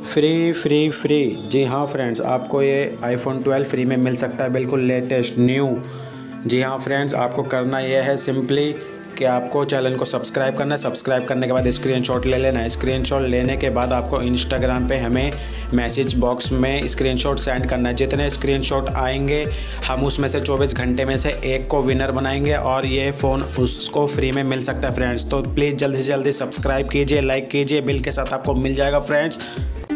Free free free. जी हाँ friends, आपको ये आईफोन 12 फ्री में मिल सकता है, बिल्कुल लेटेस्ट न्यू। जी हाँ फ्रेंड्स, आपको करना यह है सिंपली कि आपको चैनल को सब्सक्राइब करना है। सब्सक्राइब करने के बाद स्क्रीनशॉट ले लेना है। स्क्रीनशॉट लेने के बाद आपको इंस्टाग्राम पे हमें मैसेज बॉक्स में स्क्रीनशॉट सेंड करना है। जितने स्क्रीनशॉट आएंगे हम उसमें से 24 घंटे में से एक को विनर बनाएंगे और ये फ़ोन उसको फ्री में मिल सकता है फ्रेंड्स। तो प्लीज़ जल्दी से जल्दी सब्सक्राइब कीजिए, लाइक कीजिए, बिल के साथ आपको मिल जाएगा फ्रेंड्स।